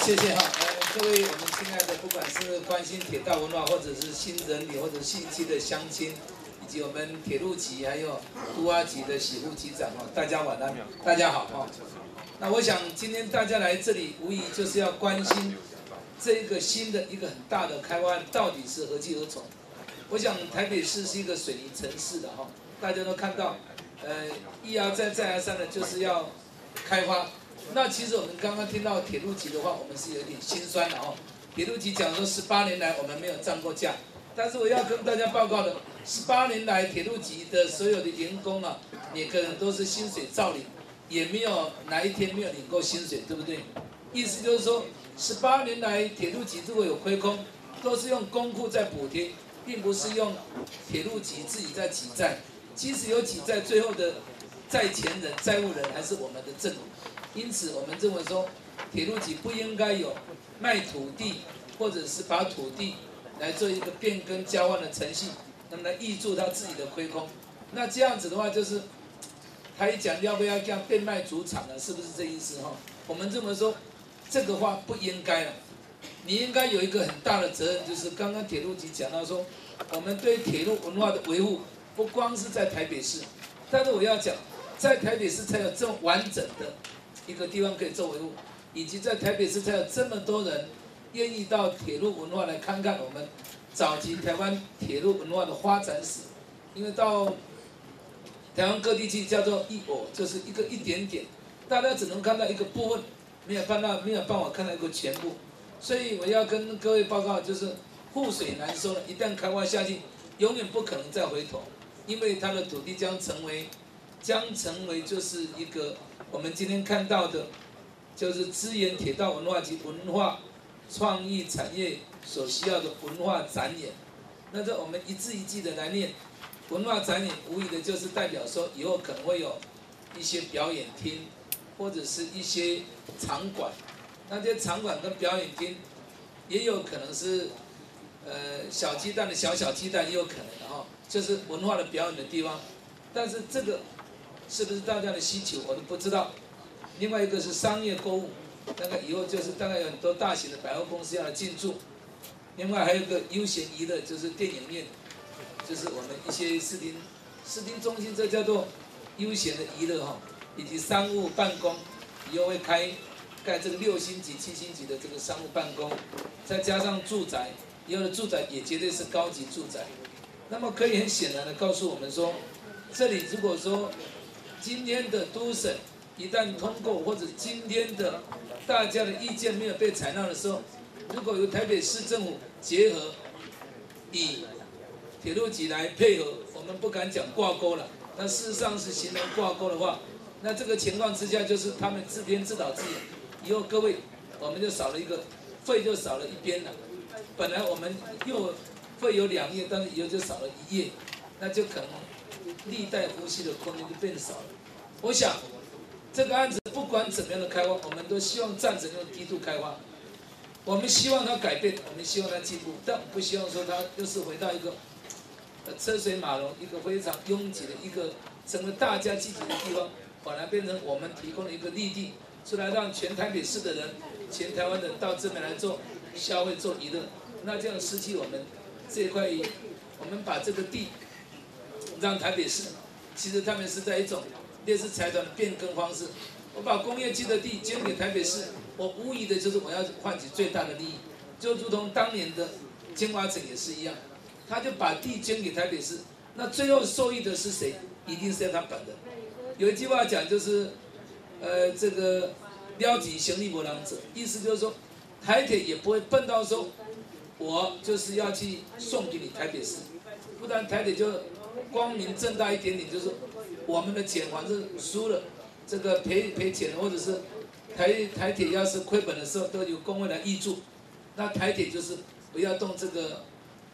谢谢哈，各位我们亲爱的，不管是关心铁道文化，或者是新人里，或者信息的乡亲，以及我们铁路局还有都阿局的喜护局长哈，大家晚安，大家好哈。那我想今天大家来这里，无疑就是要关心这个新的一个很大的开发案到底是何去何从。我想台北市是一个水泥城市的哈，大家都看到，一而再再而三的就是要开发。那其实我们刚刚听到铁路局的话，我们是有点心酸的哦。铁路局讲说18年来我们没有涨过价，但是我要跟大家报告的，18年来铁路局的所有的员工啊，每个人都是薪水照领，也没有哪一天没有领过薪水，对不对？意思就是说，18年来铁路局如果有亏空，都是用公库在补贴，并不是用铁路局自己在挤债。即使有挤债，最后的债权人、债务人还是我们的政府。因此，我们认为说，铁路局不应该有卖土地，或者是把土地来做一个变更交换的程序，那么来挹注他自己的亏空。那这样子的话，就是他一讲要不要这样变卖主场了，是不是这意思哈？我们认为说，这个话不应该了。你应该有一个很大的责任，就是刚刚铁路局讲到说，我们对铁路文化的维护，不光是在台北市，但是我要讲，在台北市才有这么完整的一个地方可以做维护，以及在台北市才有这么多人愿意到铁路文化来看看我们早期台湾铁路文化的发展史。因为到台湾各地去叫做一偶，就是一个一点点，大家只能看到一个部分，没有办法看到一个全部。所以我要跟各位报告，就是覆水难收了，一旦开发下去，永远不可能再回头，因为它的土地将成为就是一个我们今天看到的，就是支援铁道文化及文化创意产业所需要的文化展演。那这我们一字一句的来念，文化展演无疑的就是代表说以后可能会有一些表演厅，或者是一些场馆。那这些场馆跟表演厅也有可能是小鸡蛋的小鸡蛋，也有可能的哈，就是文化的表演的地方。但是这个是不是大家的需求，我都不知道。另外一个是商业购物，大概以后就是大概有很多大型的百货公司要来进驻。另外还有一个休闲娱乐，就是电影院，就是我们一些视听中心，这叫做悠闲的娱乐哈，以及商务办公，以后会盖这个6星级、7星级的这个商务办公，再加上住宅，以后的住宅也绝对是高级住宅。那么可以很显然的告诉我们说，这里如果说今天的都审一旦通过，或者今天的大家的意见没有被采纳的时候，如果由台北市政府结合以铁路局来配合，我们不敢讲挂钩了，那事实上是形成挂钩的话，那这个情况之下就是他们自编自导自演，以后各位我们就少了一个费，就少了一边了。本来我们又会有2页，但是以后就少了1页，那就可能历代呼吸的空间就变少了。我想这个案子不管怎么样的开发，我们都希望赞成用低度开发。我们希望它改变，我们希望它进步，但不希望说它又是回到一个车水马龙、一个非常拥挤的一个成为大家聚集的地方，反而变成我们提供了一个绿地，出来让全台北市的人、全台湾人到这边来做消费、做娱乐。那这样失去我们这一块，我们把这个地让台北市，其实他们是在一种类似财团的变更方式。我把工业区的地捐给台北市，我无疑的就是我要换取最大的利益，就如同当年的金华城也是一样，他就把地捐给台北市，那最后受益的是谁？一定是他本人。有一句话讲就是，这个了己行力无能者，意思就是说，台铁也不会笨到说，我就是要去送给你台北市，不然台铁就光明正大一点点，就是我们的钱反正输了。这个赔钱，或者是台铁要是亏本的时候，都由工会来挹注。那台铁就是不要动这个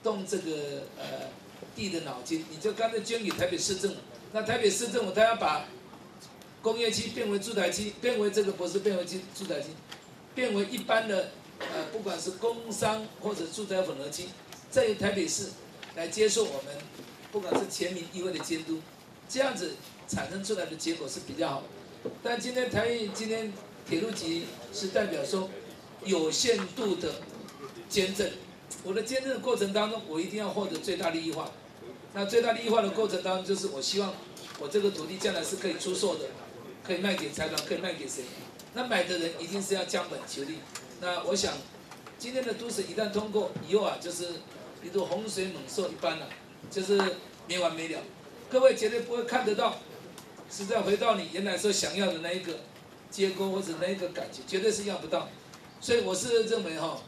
地的脑筋，你就干脆捐给台北市政府。那台北市政府他要把工业区变为住宅区，变为这个不是变为住宅区，变为一般的不管是工商或者住宅混合区，再由台北市来接受我们不管是全民议会的监督，这样子产生出来的结果是比较好的。但今天铁路局是代表说， 有限度的监证。我的监证的过程当中，我一定要获得最大利益化。那最大利益化的过程当中，就是我希望我这个土地将来是可以出售的，可以卖给财团，可以卖给谁？那买的人一定是要将本求利。那我想，今天的都审一旦通过以后啊，就是一如洪水猛兽一般啊，就是没完没了。各位绝对不会看得到，是再回到你原来所想要的那一个结构或者那一个感觉，绝对是要不到。所以我是认为哈，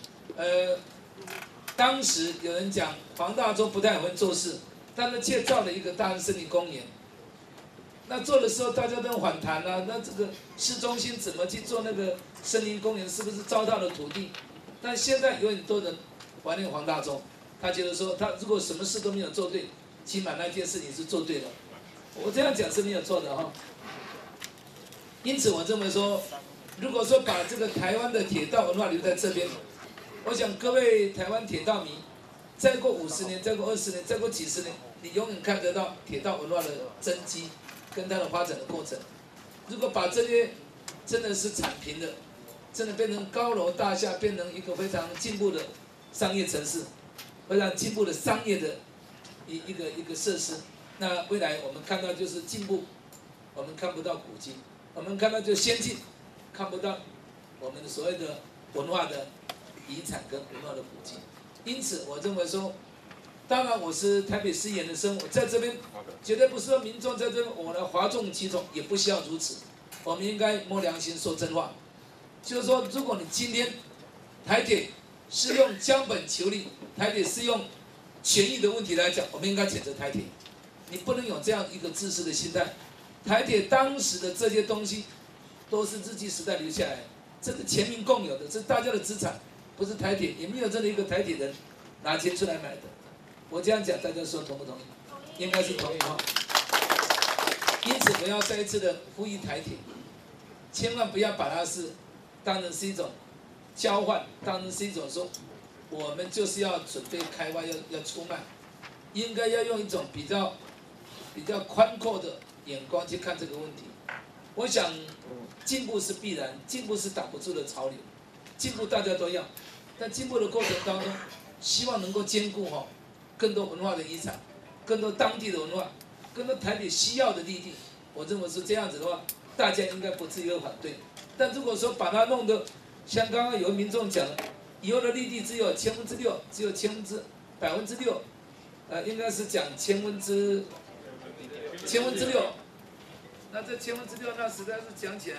当时有人讲黄大洲不太会做事，但是却造了一个大安森林公园。那做的时候大家都反弹啊，那这个市中心怎么去做那个森林公园，是不是糟蹋了土地？但现在有很多人怀念黄大洲，他觉得说他如果什么事都没有做对，起码那件事情是做对了。我这样讲是没有错的哈。因此我认为说，如果说把这个台湾的铁道文化留在这边，我想各位台湾铁道迷，再过50年，再过20年，再过几十年，你永远看得到铁道文化的真迹跟它的发展的过程。如果把这些真的是铲平了，真的变成高楼大厦，变成一个非常进步的商业城市，非常进步的商业的一个设施，那未来我们看到就是进步，我们看不到古迹，我们看到就先进，看不到我们所谓的文化的遗产跟文化的古迹。因此，我认为说，当然我是台北市议员的生活，在这边绝对不是说民众在这边我来哗众取宠，也不需要如此。我们应该摸良心说真话，就是说，如果你今天台铁是用将本求利，台铁是用权益的问题来讲，我们应该谴责台铁。你不能有这样一个自私的心态。台铁当时的这些东西，都是日据时代留下来，这是全民共有的，这是大家的资产，不是台铁，也没有真的一个台铁人拿钱出来买的。我这样讲，大家说同不同意？应该是同意哈。因此，我要再一次的呼吁台铁，千万不要把它当成是一种交换，当成是一种说，我们就是要准备开挖要出卖，应该要用一种比较宽阔的眼光去看这个问题。我想进步是必然，进步是挡不住的潮流，进步大家都要，但进步的过程当中，希望能够兼顾更多文化的遗产，更多当地的文化，更多台北需要的利益。我认为是这样子的话，大家应该不至于会反对。但如果说把它弄得像刚刚有民众讲的，以后的利率只有6%，只有6%，应该是讲6%。那这6%，那实在是讲起来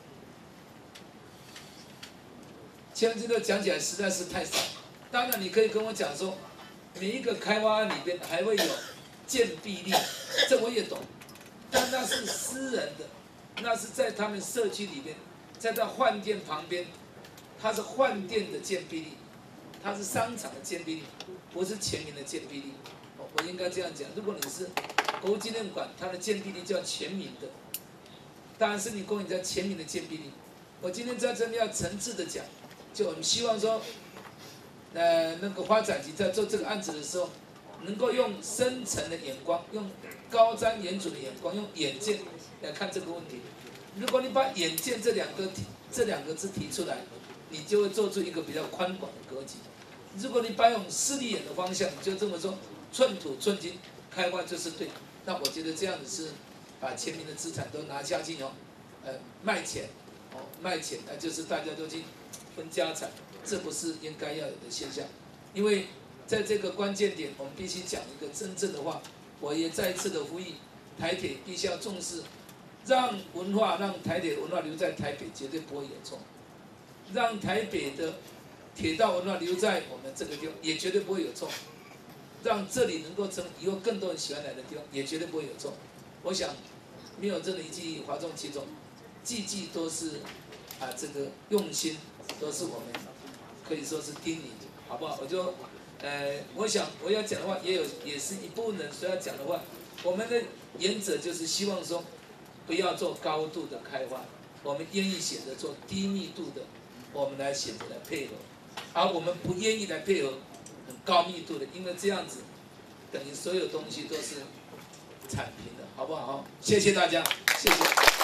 6%讲起来实在是太少。当然，你可以跟我讲说，每一个开发案里边还会有建蔽率，这我也懂。但那是私人的，那是在他们社区里边，在他饭店旁边，它是饭店的建蔽率，它是商场的建蔽率，不是全民的建蔽率。我应该这样讲，如果你是国务纪念馆，它的建蔽率叫全民的，当然是你公园叫全民的建蔽率。我今天在这边要诚挚的讲，就我们希望说，那个发展局在做这个案子的时候，能够用深层的眼光，用高瞻远瞩的眼光，用眼见来看这个问题。如果你把眼见这两个字提出来，你就会做出一个比较宽广的格局。如果你把用势利眼的方向，你就这么说，寸土寸金，开发就是对。那我觉得这样子是把全民的资产都拿下去卖钱，卖钱，那就是大家都去分家产，这不是应该要有的现象。因为在这个关键点，我们必须讲一个真正的话。我也再一次的呼吁，台铁必须要重视，让台铁文化留在台北，绝对不会有错；让台北的铁道文化留在我们这个地方，也绝对不会有错；让这里能够成以后更多人喜欢来的地方，也绝对不会有错。我想，没有任何一句哗众取宠，句句都是这个用心，都是我们可以说是叮咛，好不好？我想我要讲的话，也是一部分人所要讲的话。我们的原则就是希望说，不要做高度的开发，我们愿意选择做低密度的，我们来选择来配合，而我们不愿意来配合很高密度的，因为这样子等于所有东西都是铲平的，好不好？谢谢大家，谢谢。